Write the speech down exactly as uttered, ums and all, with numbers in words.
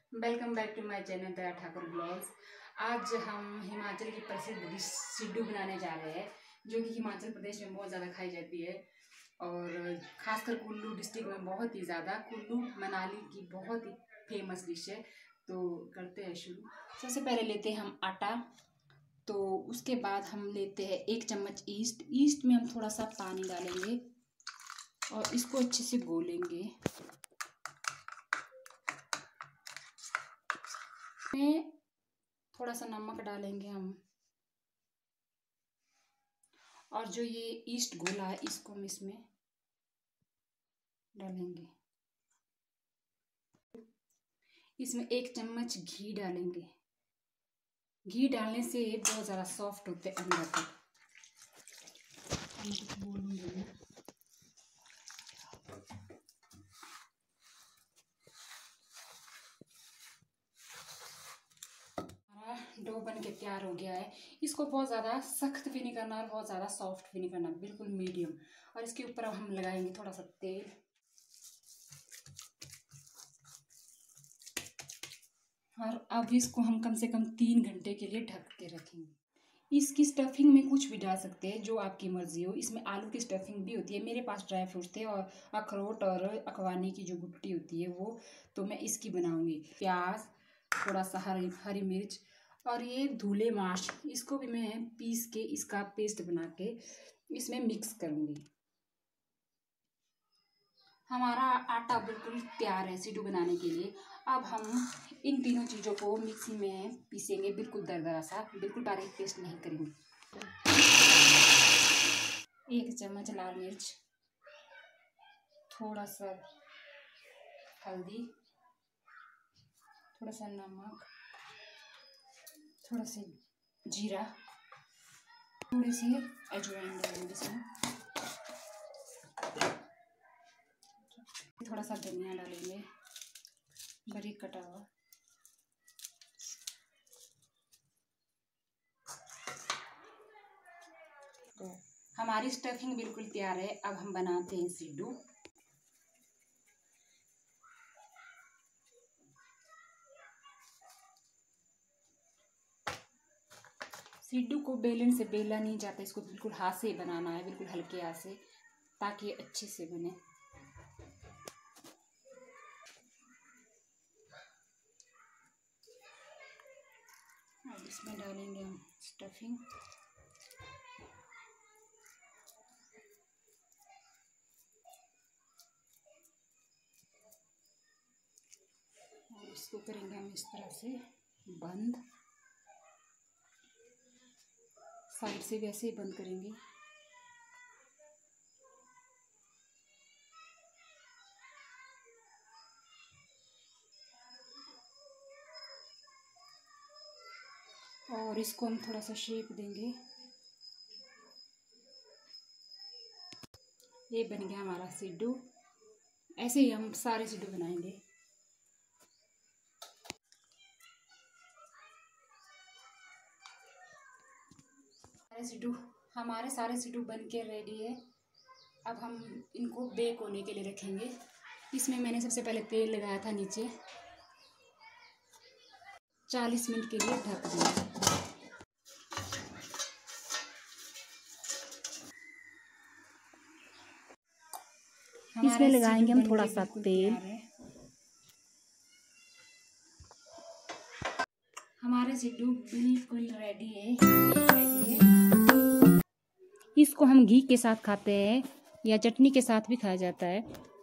Welcome back to my channel Daya Thakur blogs. आज हम हिमाचल की प्रसिद्ध डिश सिड्डू बनाने जा रहे हैं, जो कि हिमाचल प्रदेश में बहुत ज़्यादा खाई जाती है और ख़ासकर कुल्लू डिस्ट्रिक्ट में बहुत ही ज़्यादा। कुल्लू मनाली की बहुत ही फेमस डिश है। तो करते हैं शुरू। सबसे पहले लेते हैं हम आटा, तो उसके बाद हम लेते हैं एक चम्मच ईस्ट। ईस्ट में हम थोड़ा सा पानी डालेंगे और इसको अच्छे से घोलेंगे। में थोड़ा सा नमक डालेंगे हम, और जो ये ईस्ट घोला है इसको हम इसमें डालेंगे। इसमें एक चम्मच घी डालेंगे। घी डालने से बहुत ज़्यादा सॉफ्ट होते हैं अंदर तक। कुछ बोलूँगी डो बन के तैयार हो गया है। इसको बहुत ज़्यादा सख्त भी नहीं करना और बहुत ज़्यादा सॉफ्ट भी नहीं करना, बिल्कुल मीडियम। और इसके ऊपर अब हम लगाएंगे थोड़ा सा तेल। और अब इसको हम कम से कम तीन घंटे के लिए ढक के रखेंगे। इसकी स्टफिंग में कुछ भी डाल सकते हैं, जो आपकी मर्जी हो। इसमें आलू की स्टफिंग भी होती है, मेरे पास ड्राई फ्रूट्स थे और अखरोट और अखवानी की जो गुट्टी होती है वो, तो मैं इसकी बनाऊंगी। प्याज, थोड़ा सा हरी हरी मिर्च और ये धुले माश, इसको भी मैं पीस के इसका पेस्ट बना के इसमें मिक्स करूँगी। हमारा आटा बिल्कुल तैयार है सिड्डू बनाने के लिए। अब हम इन तीनों चीज़ों को मिक्सी में पीसेंगे, बिल्कुल दरदरा सा, बिल्कुल बारीक पेस्ट नहीं करेंगे। एक चम्मच लाल मिर्च, थोड़ा सा हल्दी, थोड़ा सा नमक, थोड़ा सा जीरा, थोड़ी सी अजवाइन डालेंगे इसमें, थोड़ा सा धनिया डालेंगे बारीक कटा हुआ। तो हमारी स्टफिंग बिल्कुल तैयार है। अब हम बनाते हैं सिड्डू। सिड्डू को बेलन से बेला नहीं जाता, इसको बिल्कुल हाथ से बनाना है, बिल्कुल हल्के हाथ से, ताकि ये अच्छे से बने। अब इसमें डालेंगे हम स्टफिंग। और इसको करेंगे हम इस तरह से बंद, साइड से भी ऐसे ही बंद करेंगे। और इसको हम थोड़ा सा शेप देंगे। ये बन गया हमारा सिड्डू। ऐसे ही हम सारे सिड्डू बनाएंगे। सारे सिड्डू हमारे सारे सिड्डू बन के रेडी है। अब हम इनको बेक होने के लिए रखेंगे। इसमें मैंने सबसे पहले तेल लगाया था नीचे, चालीस मिनट के लिए ढक दिया। इसमें लगाएंगे हम थोड़ा सा तेल। हमारे सिड्डू बिल्कुल रेडी है, रेडी है। इसको हम घी के साथ खाते हैं या चटनी के साथ भी खाया जाता है।